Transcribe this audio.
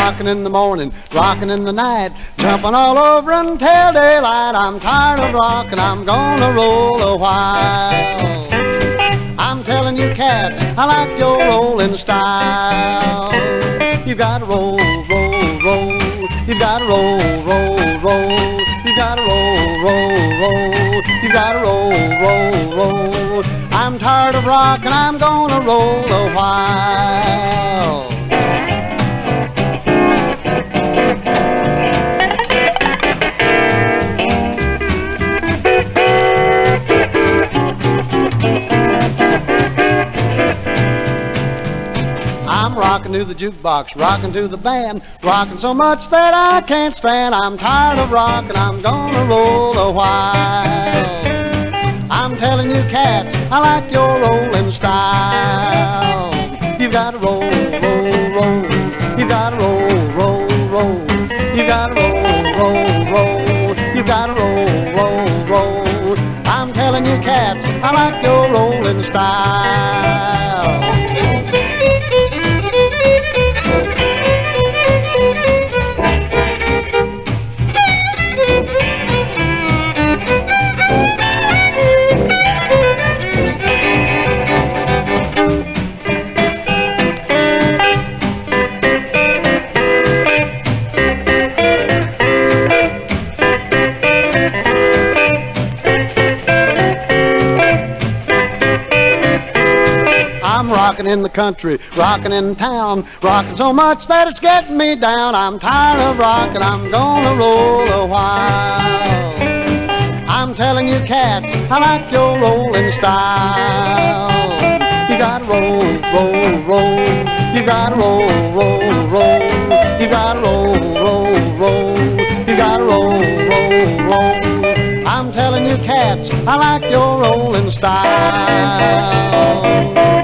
rocking in the morning, rocking in the night, jumping all over until daylight. I'm tired of rocking, I'm gonna roll a while. I'm telling you cats, I like your rolling style. You gotta roll, roll, roll. You gotta roll, roll, roll. You gotta roll, roll, roll. You gotta roll, roll, roll. I'm tired of rocking, I'm gonna roll a while. I'm rocking to the jukebox, rocking to the band, rocking so much that I can't stand. I'm tired of rocking, I'm gonna roll a while. I'm telling you cats, I like your rolling style. You gotta roll, roll, roll. You gotta roll, roll, roll. You gotta roll, roll, roll. You gotta roll, roll, roll. I'm telling you cats, I like your rolling style. I'm rocking in the country, rocking in town, rocking so much that it's getting me down. I'm tired of rocking, I'm gonna roll a while. I'm telling you cats, I like your rolling style. You gotta roll, roll, roll. You gotta roll, roll, roll. You gotta roll, roll, roll. You gotta roll, roll, roll. I'm telling you cats, I like your rolling style.